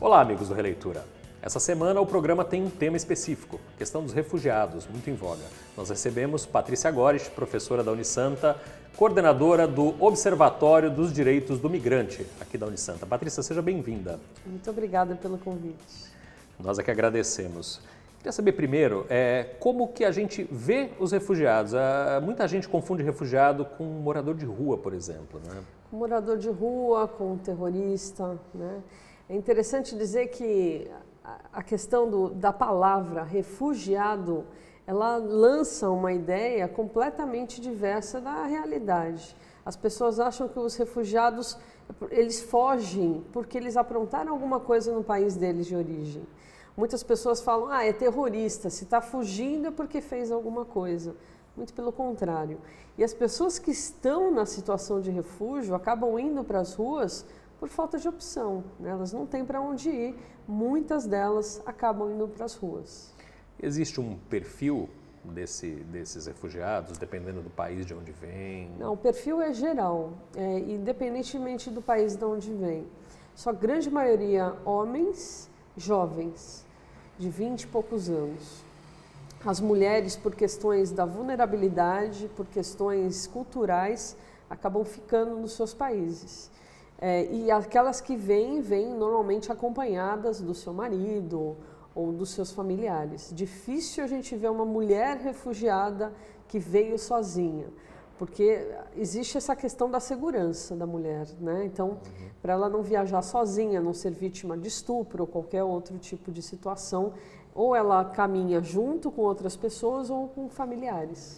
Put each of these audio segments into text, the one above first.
Olá, amigos do Releitura. Essa semana o programa tem um tema específico, a questão dos refugiados, muito em voga. Nós recebemos Patrícia Gores, professora da Unisanta, coordenadora do Observatório dos Direitos do Migrante, aqui da Unisanta. Patrícia, seja bem-vinda. Muito obrigada pelo convite. Nós é que agradecemos. Queria saber primeiro, como que a gente vê os refugiados? Muita gente confunde refugiado com morador de rua, por exemplo, né? Com morador de rua, com terrorista, né? É interessante dizer que a questão da palavra refugiado, ela lança uma ideia completamente diversa da realidade. As pessoas acham que os refugiados, eles fogem porque eles aprontaram alguma coisa no país deles de origem. Muitas pessoas falam, é terrorista, se está fugindo é porque fez alguma coisa. Muito pelo contrário. E as pessoas que estão na situação de refúgio acabam indo para as ruas por falta de opção, né? Elas não têm para onde ir, muitas delas acabam indo para as ruas. Existe um perfil desses refugiados, dependendo do país de onde vem? Não, o perfil é geral, independentemente do país de onde vem. Só a grande maioria homens jovens, de 20 e poucos anos. As mulheres, por questões da vulnerabilidade, por questões culturais, acabam ficando nos seus países. E aquelas que vêm normalmente acompanhadas do seu marido ou dos seus familiares. Difícil a gente ver uma mulher refugiada que veio sozinha, porque existe essa questão da segurança da mulher, né? Então, para ela não viajar sozinha, não ser vítima de estupro ou qualquer outro tipo de situação, ou ela caminha junto com outras pessoas ou com familiares.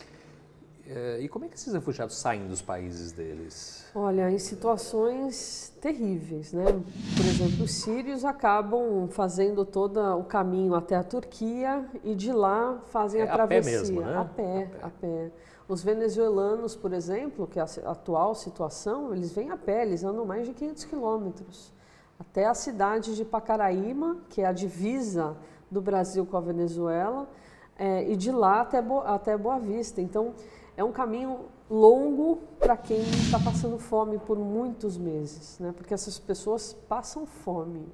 E como é que esses refugiados saem dos países deles? Olha, em situações terríveis, né? Por exemplo, os sírios acabam fazendo todo o caminho até a Turquia e de lá fazem a travessia. A pé mesmo, né? A pé. Os venezuelanos, por exemplo, que é a atual situação, eles vêm a pé, eles andam mais de 500 quilômetros até a cidade de Pacaraíma, que é a divisa do Brasil com a Venezuela, e de lá até Boa Vista. Então, é um caminho longo para quem está passando fome por muitos meses, né? Porque essas pessoas passam fome.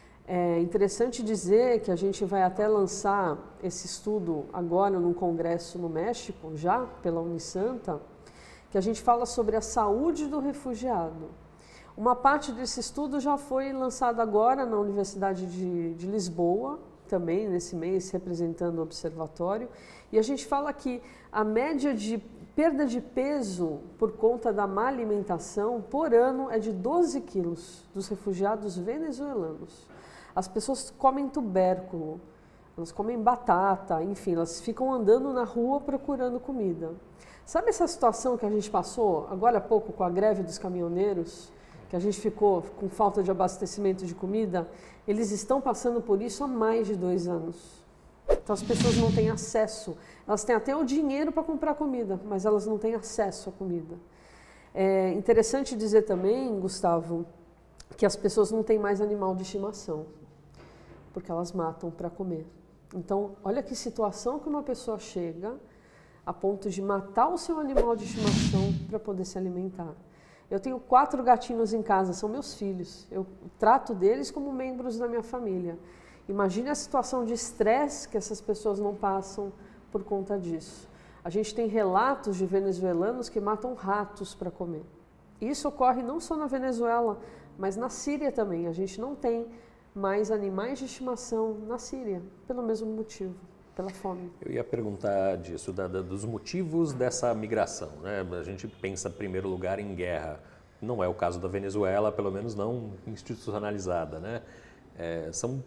É interessante dizer que a gente vai até lançar esse estudo agora num congresso no México, já pela Unisanta, que a gente fala sobre a saúde do refugiado. Uma parte desse estudo já foi lançado agora na Universidade de Lisboa, também nesse mês representando o observatório, e a gente fala que a média de perda de peso por conta da má alimentação por ano é de 12 quilos dos refugiados venezuelanos. As pessoas comem tubérculo, elas comem batata, enfim, elas ficam andando na rua procurando comida. Sabe essa situação que a gente passou agora há pouco com a greve dos caminhoneiros, que a gente ficou com falta de abastecimento de comida? Eles estão passando por isso há mais de 2 anos. Então as pessoas não têm acesso, elas têm até o dinheiro para comprar comida, mas elas não têm acesso à comida. É interessante dizer também, Gustavo, que as pessoas não têm mais animal de estimação, porque elas matam para comer. Então, olha que situação que uma pessoa chega a ponto de matar o seu animal de estimação para poder se alimentar. Eu tenho 4 gatinhos em casa, são meus filhos. Eu trato deles como membros da minha família. Imagine a situação de estresse que essas pessoas não passam por conta disso. A gente tem relatos de venezuelanos que matam ratos para comer. Isso ocorre não só na Venezuela, mas na Síria também. A gente não tem mais animais de estimação na Síria, pelo mesmo motivo, pela fome. Eu ia perguntar disso, dos motivos dessa migração, né? A gente pensa, em primeiro lugar, em guerra. Não é o caso da Venezuela, pelo menos não institucionalizada, né? São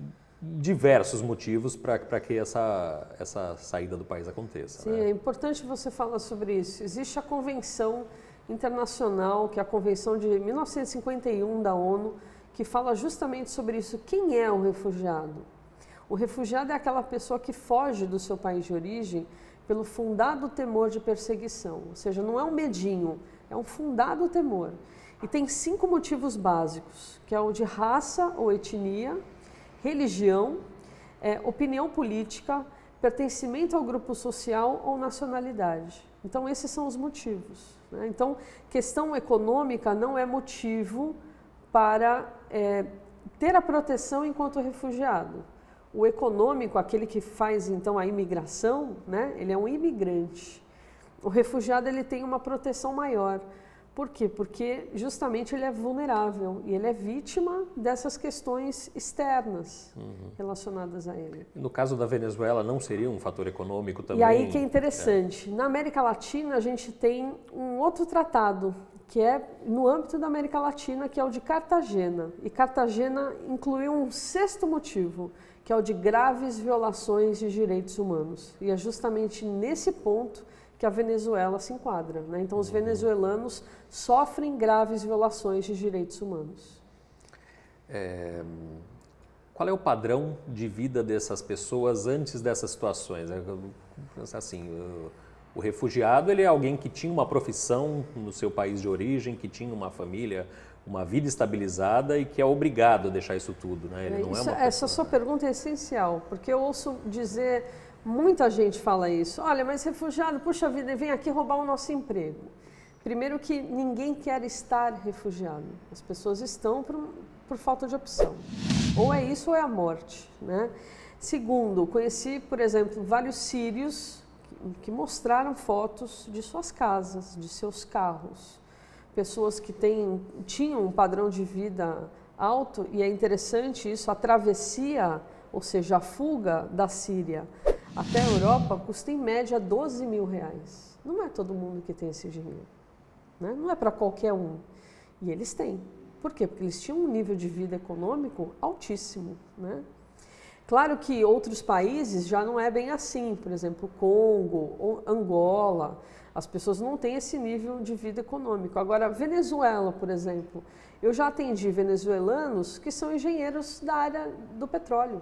diversos motivos para que essa saída do país aconteça. Sim, né? É importante você falar sobre isso. Existe a Convenção Internacional, que é a Convenção de 1951 da ONU, que fala justamente sobre isso. Quem é o refugiado? O refugiado é aquela pessoa que foge do seu país de origem pelo fundado temor de perseguição. Ou seja, não é um medinho, é um fundado temor. E tem 5 motivos básicos, que é o de raça ou etnia, religião, opinião política, pertencimento ao grupo social ou nacionalidade. Então, esses são os motivos, né? Então, questão econômica não é motivo para ter a proteção enquanto refugiado. O econômico, aquele que faz então a imigração, né, ele é um imigrante. O refugiado ele tem uma proteção maior. Por quê? Porque justamente ele é vulnerável e ele é vítima dessas questões externas relacionadas a ele. No caso da Venezuela, não seria um fator econômico também? E aí que é interessante. Na América Latina, a gente tem um outro tratado, que é no âmbito da América Latina, que é o de Cartagena. E Cartagena incluiu um sexto motivo, que é o de graves violações de direitos humanos. E é justamente nesse ponto que a Venezuela se enquadra, né? Então, os venezuelanos sofrem graves violações de direitos humanos. Qual é o padrão de vida dessas pessoas antes dessas situações? Assim, o refugiado ele é alguém que tinha uma profissão no seu país de origem, que tinha uma família, uma vida estabilizada e que é obrigado a deixar isso tudo, né? Ele não é uma pessoa, essa sua pergunta é essencial, porque eu ouço dizer... Muita gente fala isso. Olha, mas refugiado, puxa vida, vem aqui roubar o nosso emprego. Primeiro que ninguém quer estar refugiado. As pessoas estão por falta de opção. Ou é isso ou é a morte, né? Segundo, conheci, por exemplo, vários sírios que mostraram fotos de suas casas, de seus carros. Pessoas que tinham um padrão de vida alto, e é interessante isso, a travessia, ou seja, a fuga da Síria até a Europa custa em média R$12 mil. Não é todo mundo que tem esse dinheiro, né? Não é para qualquer um. E eles têm. Por quê? Porque eles tinham um nível de vida econômico altíssimo, né? Claro que outros países já não é bem assim. Por exemplo, Congo ou Angola, as pessoas não têm esse nível de vida econômico. Agora, Venezuela, por exemplo, eu já atendi venezuelanos que são engenheiros da área do petróleo.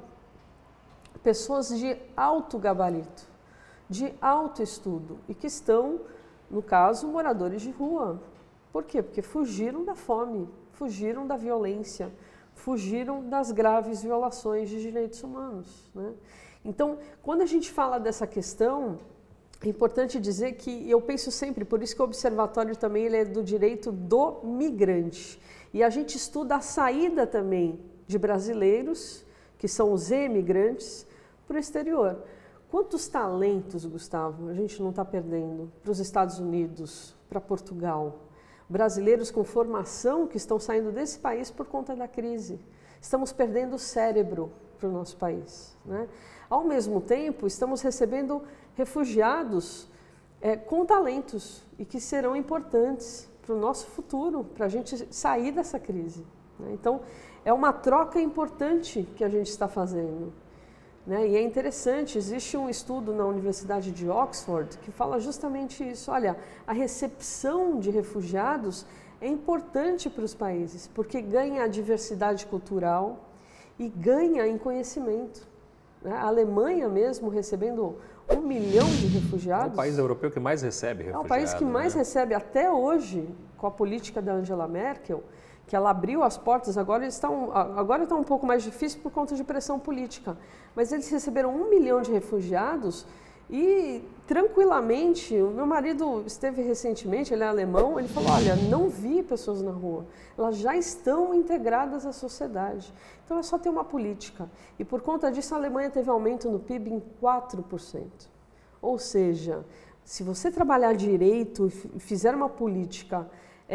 Pessoas de alto gabarito, de alto estudo e que estão, no caso, moradores de rua. Por quê? Porque fugiram da fome, fugiram da violência, fugiram das graves violações de direitos humanos, né? Então, quando a gente fala dessa questão, é importante dizer que eu penso sempre, por isso que o observatório também ele é do direito do migrante. E a gente estuda a saída também de brasileiros, que são os emigrantes, para o exterior. Quantos talentos, Gustavo, a gente não está perdendo para os Estados Unidos, para Portugal? Brasileiros com formação que estão saindo desse país por conta da crise. Estamos perdendo o cérebro para o nosso país, né? Ao mesmo tempo, estamos recebendo refugiados com talentos e que serão importantes para o nosso futuro, para a gente sair dessa crise, né? Então, é uma troca importante que a gente está fazendo, né? E é interessante, existe um estudo na Universidade de Oxford que fala justamente isso. Olha, a recepção de refugiados é importante para os países, porque ganha a diversidade cultural e ganha em conhecimento, né? A Alemanha mesmo recebendo 1 milhão de refugiados. É o país europeu que mais recebe refugiados. É o país que mais recebe até hoje, com a política da Angela Merkel, que ela abriu as portas, agora está um pouco mais difícil por conta de pressão política, mas eles receberam 1 milhão de refugiados e tranquilamente, o meu marido esteve recentemente, ele é alemão, ele falou, olha, não vi pessoas na rua, elas já estão integradas à sociedade, então é só ter uma política. E por conta disso a Alemanha teve aumento no PIB em 4%, ou seja, se você trabalhar direito e fizer uma política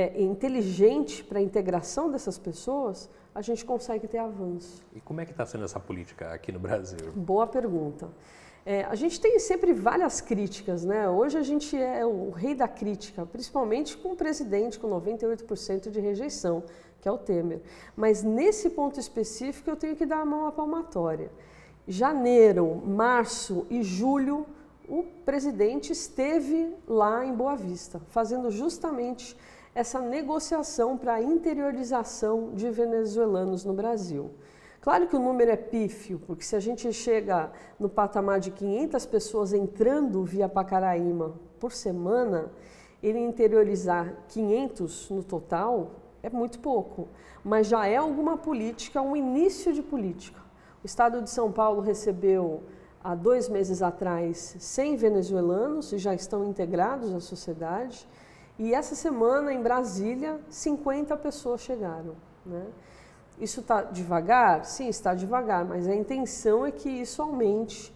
inteligente para a integração dessas pessoas, a gente consegue ter avanço. E como é que está sendo essa política aqui no Brasil? Boa pergunta. A gente tem sempre várias críticas, né? Hoje a gente é o rei da crítica, principalmente com o presidente com 98% de rejeição, que é o Temer. Mas nesse ponto específico eu tenho que dar a mão à palmatória. Janeiro, março e julho, o presidente esteve lá em Boa Vista, fazendo justamente essa negociação para a interiorização de venezuelanos no Brasil. Claro que o número é pífio, porque se a gente chega no patamar de 500 pessoas entrando via Pacaraíma por semana, ele interiorizar 500 no total é muito pouco, mas já é alguma política, um início de política. O Estado de São Paulo recebeu, há 2 meses atrás, 100 venezuelanos e já estão integrados à sociedade. E essa semana, em Brasília, 50 pessoas chegaram, né? Isso está devagar? Sim, está devagar, mas a intenção é que isso aumente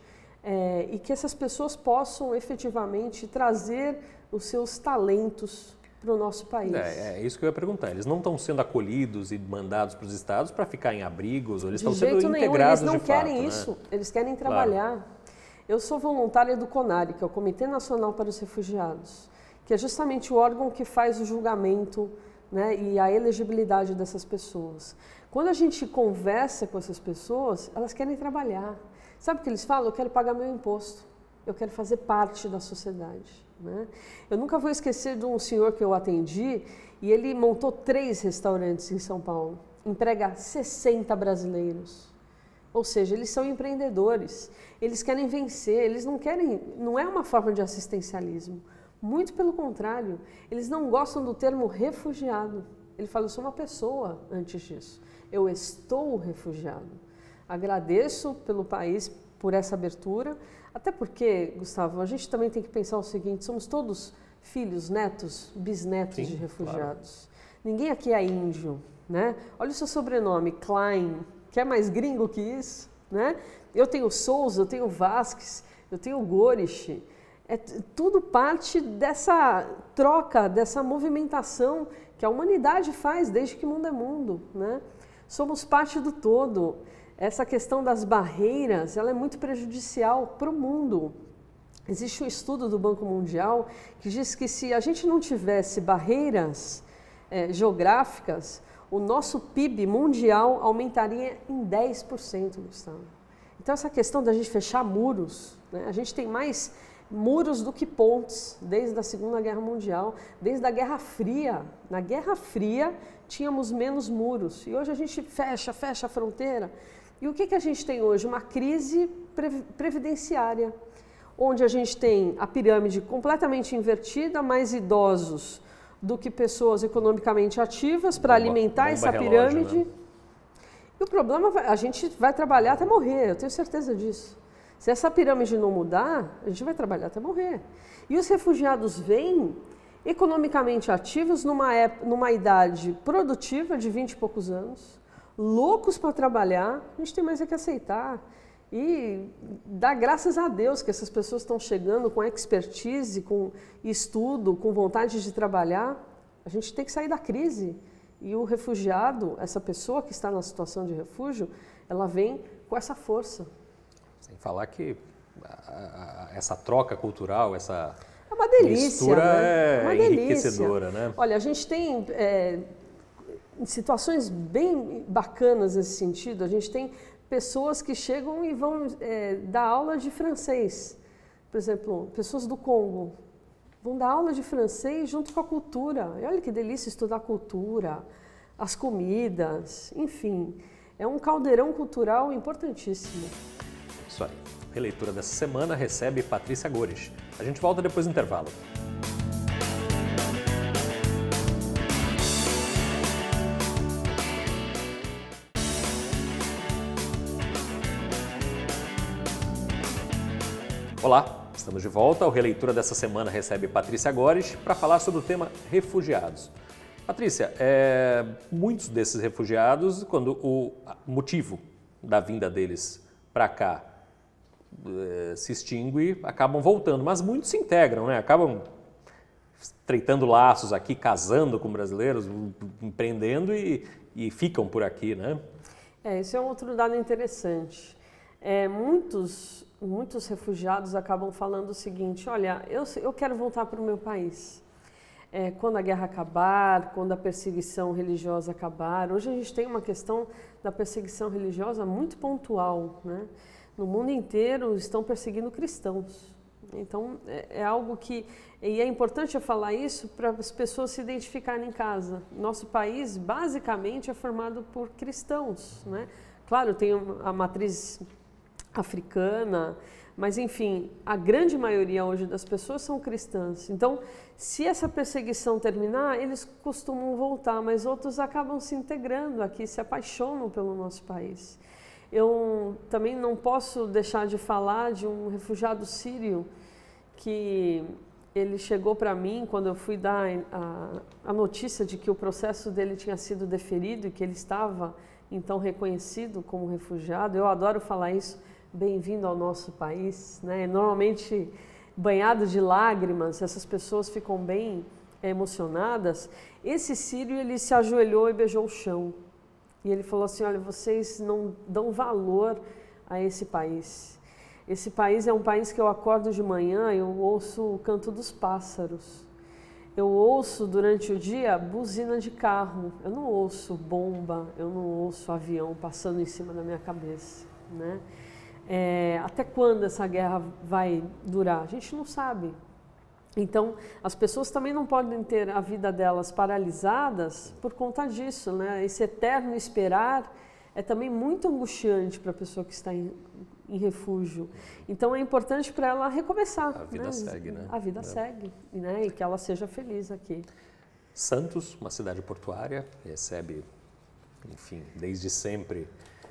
e que essas pessoas possam efetivamente trazer os seus talentos para o nosso país. É isso que eu ia perguntar. Eles não estão sendo acolhidos e mandados para os estados para ficar em abrigos, ou eles estão sendo integrados de fato. Eles não querem isso, né? Eles querem trabalhar. Claro. Eu sou voluntária do CONARE, que é o Comitê Nacional para os Refugiados, que é justamente o órgão que faz o julgamento, né, e a elegibilidade dessas pessoas. Quando a gente conversa com essas pessoas, elas querem trabalhar. Sabe o que eles falam? Eu quero pagar meu imposto, eu quero fazer parte da sociedade. Né? Eu nunca vou esquecer de um senhor que eu atendi e ele montou 3 restaurantes em São Paulo, emprega 60 brasileiros. Ou seja, eles são empreendedores, eles querem vencer, eles não querem, não é uma forma de assistencialismo, muito pelo contrário, eles não gostam do termo refugiado. Ele fala, eu sou uma pessoa antes disso, eu estou refugiado. Agradeço pelo país por essa abertura, até porque, Gustavo, a gente também tem que pensar o seguinte, somos todos filhos, netos, bisnetos de refugiados. Claro. Ninguém aqui é índio, né? Olha o seu sobrenome, Klein, que é mais gringo que isso, né? Eu tenho Souza, eu tenho Vasques, eu tenho Gorish. É tudo parte dessa troca, dessa movimentação que a humanidade faz desde que mundo é mundo, né? Somos parte do todo. Essa questão das barreiras, ela é muito prejudicial para o mundo. Existe um estudo do Banco Mundial que diz que se a gente não tivesse barreiras geográficas, o nosso PIB mundial aumentaria em 10%, Gustavo. Então, essa questão da gente fechar muros, né? A gente tem mais muros do que pontes desde a Segunda Guerra Mundial, desde a Guerra Fria. Na Guerra Fria, tínhamos menos muros e hoje a gente fecha a fronteira. E o que a gente tem hoje? Uma crise previdenciária, onde a gente tem a pirâmide completamente invertida, mais idosos do que pessoas economicamente ativas para alimentar essa pirâmide. Relógio, né? E o problema, a gente vai trabalhar até morrer, eu tenho certeza disso. Se essa pirâmide não mudar, a gente vai trabalhar até morrer. E os refugiados vêm economicamente ativos numa idade produtiva de 20 e poucos anos, loucos para trabalhar, a gente tem mais é que aceitar. E dar graças a Deus que essas pessoas estão chegando com expertise, com estudo, com vontade de trabalhar. A gente tem que sair da crise. E o refugiado, essa pessoa que está na situação de refúgio, ela vem com essa força. Sem falar que essa troca cultural, essa é uma delícia, mistura né? É uma enriquecedora, né? Olha, a gente tem situações bem bacanas nesse sentido. A gente tem pessoas que chegam e vão dar aula de francês. Por exemplo, pessoas do Congo vão dar aula de francês junto com a cultura. E olha que delícia estudar a cultura, as comidas, enfim. É um caldeirão cultural importantíssimo. Isso aí. Releitura dessa semana recebe Patrícia Gorish. A gente volta depois do intervalo. Olá, estamos de volta. O Releitura dessa semana recebe Patrícia Gorish para falar sobre o tema refugiados. Patrícia, muitos desses refugiados, quando o motivo da vinda deles para cá se extingue, acabam voltando, mas muitos se integram, né? Acabam estreitando laços aqui, casando com brasileiros, empreendendo e ficam por aqui, né? Esse é um outro dado interessante. Muitos refugiados acabam falando o seguinte, olha, eu quero voltar para o meu país. Quando a guerra acabar, quando a perseguição religiosa acabar. Hoje a gente tem uma questão da perseguição religiosa muito pontual, né? No mundo inteiro estão perseguindo cristãos. Então é algo que... E é importante eu falar isso para as pessoas se identificarem em casa. Nosso país basicamente é formado por cristãos, né? Claro, tem a matriz africana, mas enfim, a grande maioria hoje das pessoas são cristãs. Então, se essa perseguição terminar, eles costumam voltar, mas outros acabam se integrando aqui, se apaixonam pelo nosso país. Eu também não posso deixar de falar de um refugiado sírio que ele chegou para mim quando eu fui dar a notícia de que o processo dele tinha sido deferido e que ele estava então reconhecido como refugiado. Eu adoro falar isso, bem-vindo ao nosso país, né? Normalmente banhado de lágrimas, essas pessoas ficam bem emocionadas. Esse sírio, ele se ajoelhou e beijou o chão. E ele falou assim, olha, vocês não dão valor a esse país. Esse país é um país que eu acordo de manhã e eu ouço o canto dos pássaros. Eu ouço durante o dia buzina de carro. Eu não ouço bomba, eu não ouço avião passando em cima da minha cabeça, né? Até quando essa guerra vai durar? A gente não sabe. Então, as pessoas também não podem ter a vida delas paralisadas por conta disso, né? Esse eterno esperar é também muito angustiante para a pessoa que está em refúgio. Então, é importante para ela recomeçar. A vida segue, né? A vida segue, né? E que ela seja feliz aqui. Santos, uma cidade portuária, recebe, enfim, desde sempre...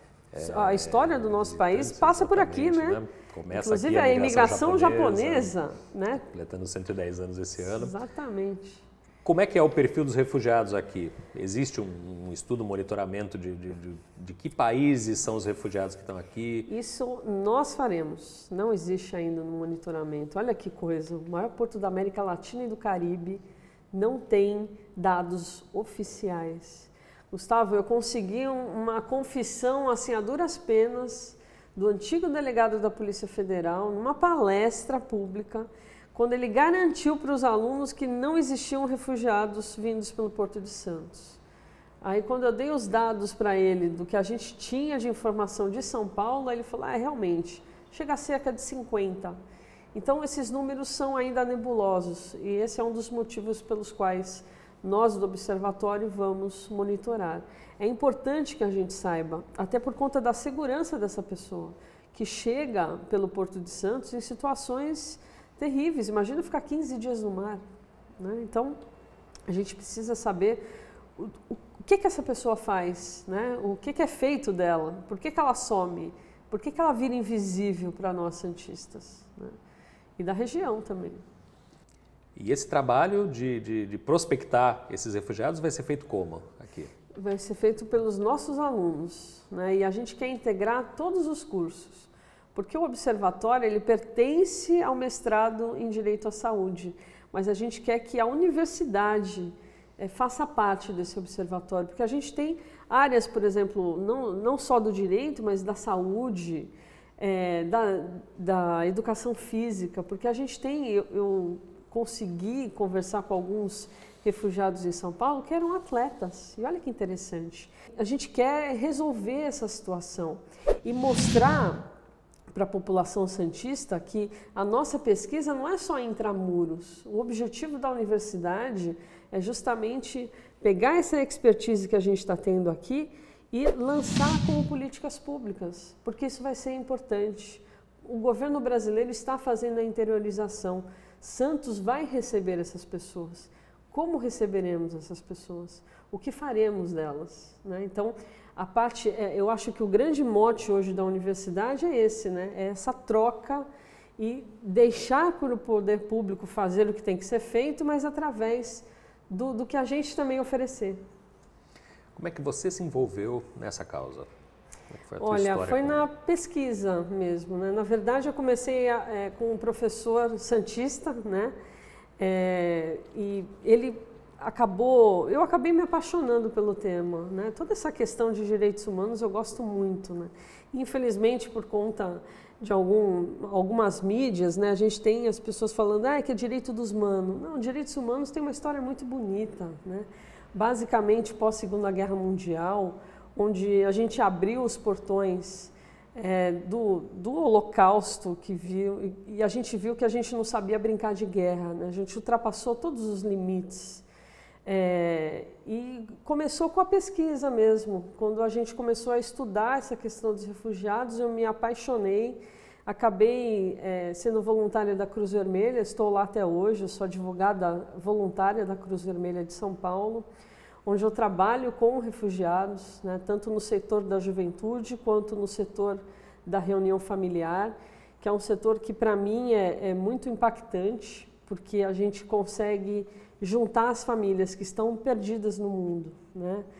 a história do nosso país passa por aqui, né? Começa inclusive aqui a imigração japonesa, né? Completando 110 anos esse ano. Exatamente. Como é que é o perfil dos refugiados aqui? Existe um estudo, um monitoramento de que países são os refugiados que estão aqui? Isso nós faremos, não existe ainda no monitoramento. Olha que coisa, o maior porto da América Latina e do Caribe não tem dados oficiais. Gustavo, eu consegui uma confissão assim a duras penas do antigo delegado da Polícia Federal numa palestra pública, quando ele garantiu para os alunos que não existiam refugiados vindos pelo Porto de Santos. Aí quando eu dei os dados para ele do que a gente tinha de informação de São Paulo, ele falou, realmente, chega a cerca de 50. Então esses números são ainda nebulosos e esse é um dos motivos pelos quais nós do Observatório vamos monitorar. É importante que a gente saiba, até por conta da segurança dessa pessoa, que chega pelo Porto de Santos em situações terríveis. Imagina ficar 15 dias no mar, né? Então, a gente precisa saber o que essa pessoa faz, né? O que é feito dela, por que ela some, por que ela vira invisível para nós santistas, né? E da região também. E esse trabalho de prospectar esses refugiados vai ser feito como aqui? Vai ser feito pelos nossos alunos, né? E a gente quer integrar todos os cursos, porque o observatório ele pertence ao mestrado em Direito à Saúde, mas a gente quer que a universidade faça parte desse observatório, porque a gente tem áreas, por exemplo, não só do direito, mas da saúde, da educação física, porque a gente tem... Eu consegui conversar com alguns refugiados em São Paulo que eram atletas. E olha que interessante. A gente quer resolver essa situação e mostrar para a população santista que a nossa pesquisa não é só intramuros. O objetivo da universidade é justamente pegar essa expertise que a gente está tendo aqui e lançar como políticas públicas, porque isso vai ser importante. O governo brasileiro está fazendo a interiorização. Santos vai receber essas pessoas. Como receberemos essas pessoas? O que faremos delas, né? Então, a parte, eu acho que o grande mote hoje da universidade é esse, né? É essa troca e deixar para o poder público fazer o que tem que ser feito, mas através do que a gente também oferecer. Como é que você se envolveu nessa causa? Olha, foi na pesquisa mesmo, né? Na verdade, eu comecei com um professor santista, né? E eu acabei me apaixonando pelo tema, né? Toda essa questão de direitos humanos eu gosto muito, né? Infelizmente, por conta de algumas mídias, né? A gente tem as pessoas falando que é direito dos humanos. Não, direitos humanos tem uma história muito bonita, né? Basicamente, pós-Segunda Guerra Mundial, onde a gente abriu os portões do Holocausto e a gente viu que a gente não sabia brincar de guerra, né? A gente ultrapassou todos os limites. E começou com a pesquisa mesmo. Quando a gente começou a estudar essa questão dos refugiados, eu me apaixonei. Acabei sendo voluntária da Cruz Vermelha, estou lá até hoje, eu sou advogada voluntária da Cruz Vermelha de São Paulo, onde eu trabalho com refugiados, né, tanto no setor da juventude quanto no setor da reunião familiar, que é um setor que para mim é muito impactante, porque a gente consegue juntar as famílias que estão perdidas no mundo, né?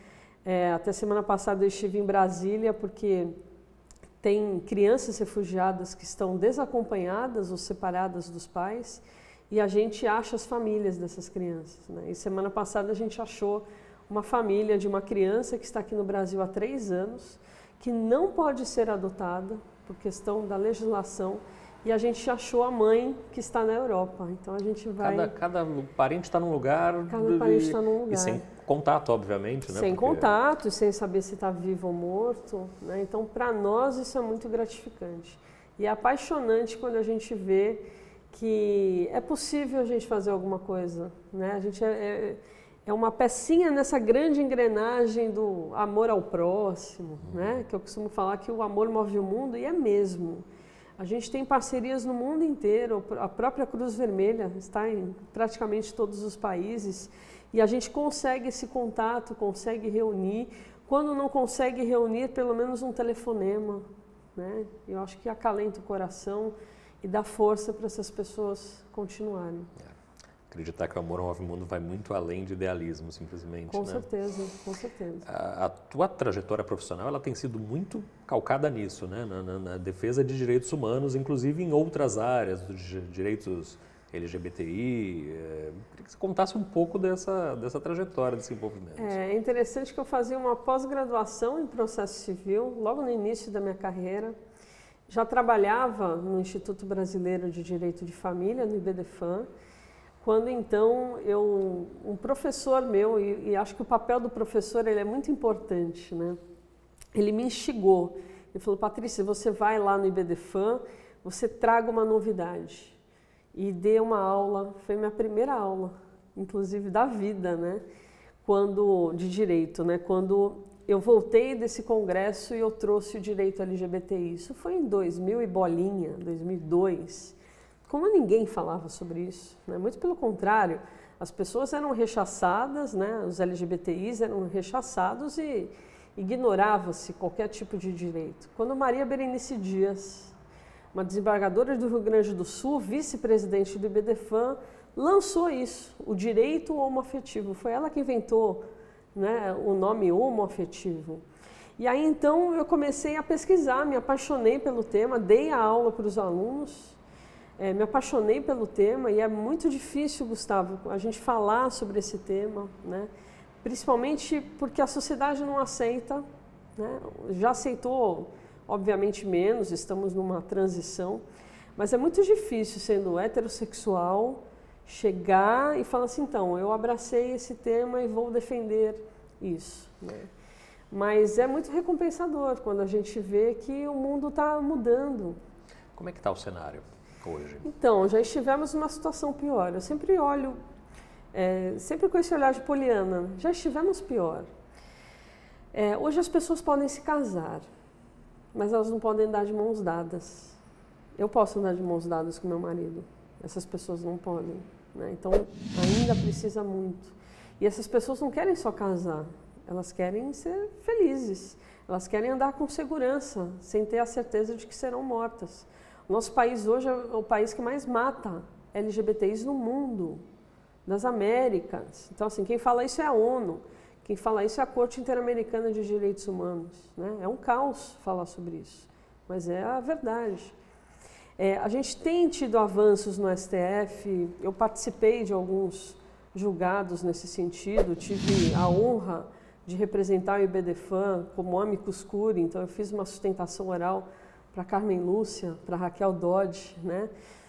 Até semana passada eu estive em Brasília porque tem crianças refugiadas que estão desacompanhadas ou separadas dos pais e a gente acha as famílias dessas crianças, né? E semana passada a gente achou uma família de uma criança que está aqui no Brasil há 3 anos, que não pode ser adotada por questão da legislação, e a gente achou a mãe que está na Europa. Então a gente vai... Cada parente está num lugar... Cada parente está num lugar. E sem contato, obviamente, né? Sem contato, e sem saber se está vivo ou morto, né? Então, para nós, isso é muito gratificante. E é apaixonante quando a gente vê que é possível a gente fazer alguma coisa, né? A gente é uma pecinha nessa grande engrenagem do amor ao próximo, né? Que eu costumo falar que o amor move o mundo, e é mesmo. A gente tem parcerias no mundo inteiro, a própria Cruz Vermelha está em praticamente todos os países, e a gente consegue esse contato, consegue reunir. Quando não consegue reunir, pelo menos um telefonema, né? Eu acho que acalenta o coração e dá força para essas pessoas continuarem. Acreditar que o amor move o mundo vai muito além de idealismo, simplesmente. Com certeza, com certeza. A tua trajetória profissional, ela tem sido muito calcada nisso, né? Na defesa de direitos humanos, inclusive em outras áreas, dos direitos LGBTI. Queria que você contasse um pouco dessa trajetória, desse envolvimento. É interessante que eu fazia uma pós-graduação em processo civil, logo no início da minha carreira. Já trabalhava no Instituto Brasileiro de Direito de Família, no IBDFAM, quando então um professor meu, e acho que o papel do professor ele é muito importante, né? Ele me instigou, ele falou: Patrícia, você vai lá no IBDFAM, você traga uma novidade. E dê uma aula, foi minha primeira aula, inclusive da vida, né? De direito, né? Quando eu voltei desse congresso e eu trouxe o direito LGBTI. Isso foi em 2000 e bolinha, 2002. Como ninguém falava sobre isso, né? Muito pelo contrário, as pessoas eram rechaçadas, né? Os LGBTIs eram rechaçados e ignorava-se qualquer tipo de direito. Quando Maria Berenice Dias, uma desembargadora do Rio Grande do Sul, vice-presidente do IBDFAM, lançou isso, o direito homoafetivo. Foi ela que inventou, né, o nome homoafetivo. E aí então eu comecei a pesquisar, me apaixonei pelo tema, dei a aula para os alunos. Me apaixonei pelo tema e é muito difícil, Gustavo, a gente falar sobre esse tema, né? Principalmente porque a sociedade não aceita, né? Já aceitou, obviamente, menos, estamos numa transição, mas é muito difícil, sendo heterossexual, chegar e falar assim: então, eu abracei esse tema e vou defender isso, né? Mas é muito recompensador quando a gente vê que o mundo está mudando. Como é que está o cenário hoje? Então, já estivemos numa situação pior. Eu sempre olho, sempre com esse olhar de poliana, já estivemos pior. Hoje as pessoas podem se casar, mas elas não podem andar de mãos dadas. Eu posso andar de mãos dadas com meu marido, essas pessoas não podem, né? Então, ainda precisa muito. E essas pessoas não querem só casar, elas querem ser felizes, elas querem andar com segurança, sem ter a certeza de que serão mortas. O nosso país hoje é o país que mais mata LGBTIs no mundo, das Américas. Então, assim, quem fala isso é a ONU, quem fala isso é a Corte Interamericana de Direitos Humanos, né? É um caos falar sobre isso, mas é a verdade. A gente tem tido avanços no STF, eu participei de alguns julgados nesse sentido, tive a honra de representar o IBDFAM como amicus curiae, então eu fiz uma sustentação oral para Carmen Lúcia, para Raquel Dodge, né?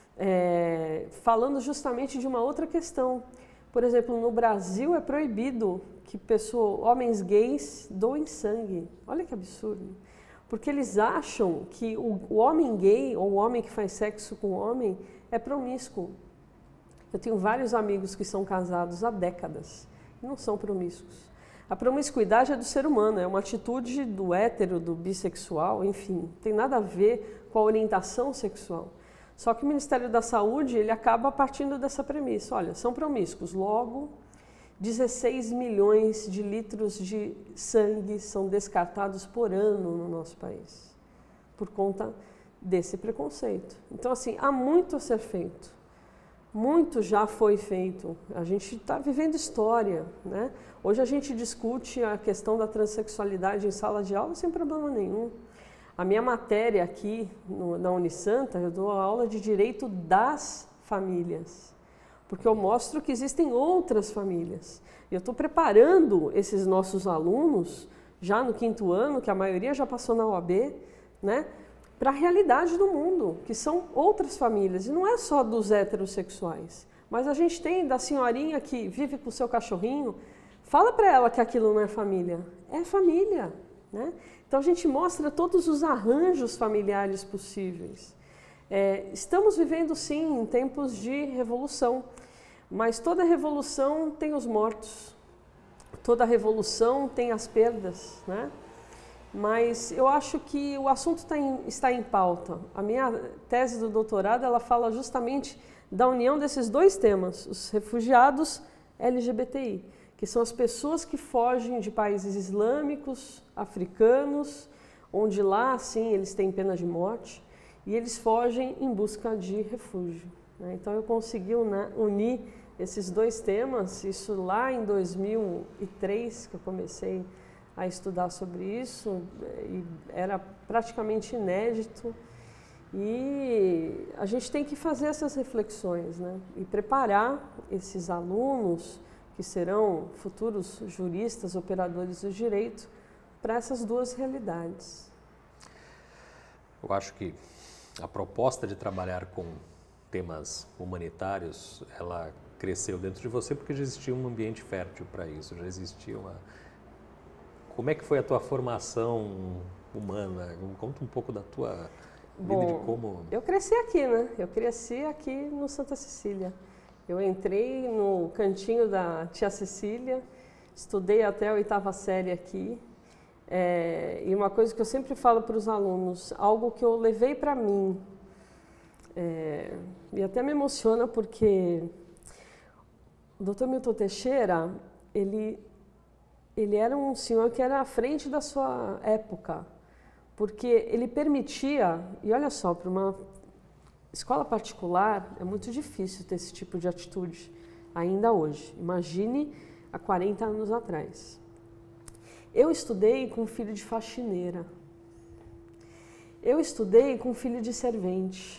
Falando justamente de uma outra questão. Por exemplo, no Brasil é proibido que homens gays doem sangue. Olha que absurdo. Porque eles acham que o homem gay ou o homem que faz sexo com homem é promíscuo. Eu tenho vários amigos que são casados há décadas e não são promíscuos. A promiscuidade é do ser humano, é uma atitude do hétero, do bissexual, enfim, não tem nada a ver com a orientação sexual. Só que o Ministério da Saúde, ele acaba partindo dessa premissa: olha, são promíscuos, logo 16 milhões de litros de sangue são descartados por ano no nosso país, por conta desse preconceito. Então, assim, há muito a ser feito. Muito já foi feito. A gente está vivendo história, né? Hoje a gente discute a questão da transexualidade em sala de aula sem problema nenhum. A minha matéria aqui na Unisanta, eu dou aula de direito das famílias, porque eu mostro que existem outras famílias. Eu estou preparando esses nossos alunos, já no 5º ano, que a maioria já passou na OAB, né, para a realidade do mundo, que são outras famílias. E não é só dos heterossexuais, mas a gente tem da senhorinha que vive com o seu cachorrinho, fala para ela que aquilo não é família. É família, né? Então a gente mostra todos os arranjos familiares possíveis. Estamos vivendo sim em tempos de revolução, mas toda revolução tem os mortos, toda revolução tem as perdas, né? Mas eu acho que o assunto está em pauta. A minha tese do doutorado, ela fala justamente da união desses dois temas, os refugiados LGBTI, que são as pessoas que fogem de países islâmicos, africanos, onde lá, sim, eles têm pena de morte, e eles fogem em busca de refúgio, né? Então eu consegui unir esses dois temas, isso lá em 2003, que eu comecei a estudar sobre isso, e era praticamente inédito, e a gente tem que fazer essas reflexões, né? E preparar esses alunos, que serão futuros juristas, operadores do direito, para essas duas realidades. Eu acho que a proposta de trabalhar com temas humanitários, ela cresceu dentro de você porque já existia um ambiente fértil para isso, já existia uma... Como é que foi a tua formação humana? Conta um pouco da tua vida, de como... Eu cresci aqui, né? Eu cresci aqui no Santa Cecília. Eu entrei no cantinho da tia Cecília, estudei até a 8ª série aqui. E uma coisa que eu sempre falo para os alunos, algo que eu levei para mim, e até me emociona porque o Dr. Milton Teixeira, ele era um senhor que era à frente da sua época, porque ele permitia, e olha só, para uma escola particular é muito difícil ter esse tipo de atitude ainda hoje. Imagine há 40 anos atrás. Eu estudei com filho de faxineira. Eu estudei com filho de servente.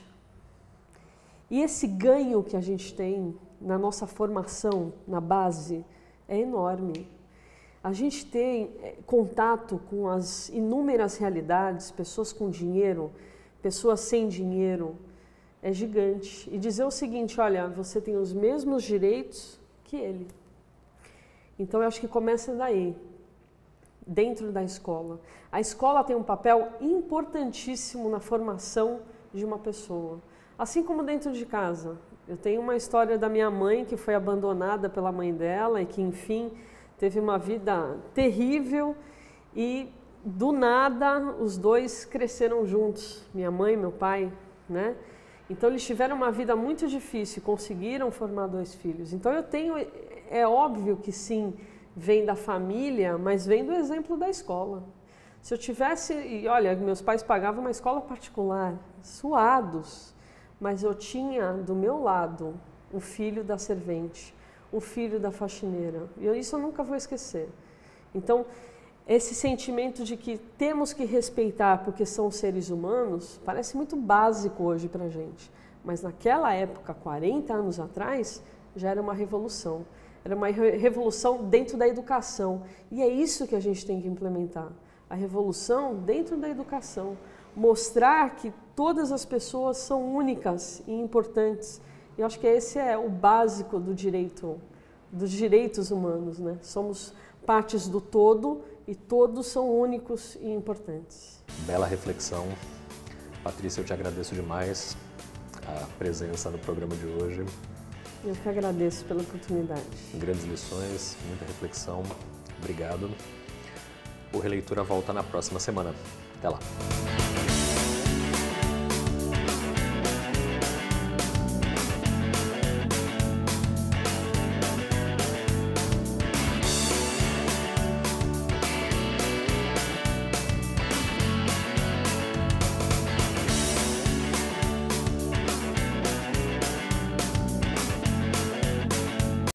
E esse ganho que a gente tem na nossa formação, na base, é enorme. A gente tem contato com as inúmeras realidades, pessoas com dinheiro, pessoas sem dinheiro, é gigante. E dizer o seguinte, olha, você tem os mesmos direitos que ele. Então eu acho que começa daí, dentro da escola. A escola tem um papel importantíssimo na formação de uma pessoa, assim como dentro de casa. Eu tenho uma história da minha mãe que foi abandonada pela mãe dela e que, enfim, teve uma vida terrível e, do nada, os dois cresceram juntos, minha mãe e meu pai, né? Então, eles tiveram uma vida muito difícil, conseguiram formar 2 filhos. Então, é óbvio que sim, vem da família, mas vem do exemplo da escola. Se eu tivesse, e olha, meus pais pagavam uma escola particular, suados, mas eu tinha do meu lado o filho da servente, o filho da faxineira. E isso eu nunca vou esquecer. Então, esse sentimento de que temos que respeitar porque são seres humanos, parece muito básico hoje para a gente. Mas naquela época, 40 anos atrás, já era uma revolução. Era uma revolução dentro da educação. E é isso que a gente tem que implementar. A revolução dentro da educação. Mostrar que todas as pessoas são únicas e importantes. E eu acho que esse é o básico do direito, dos direitos humanos, né? Somos partes do todo e todos são únicos e importantes. Bela reflexão. Patrícia, eu te agradeço demais a presença no programa de hoje. Eu que agradeço pela oportunidade. Grandes lições, muita reflexão. Obrigado. O Releitura volta na próxima semana. Até lá.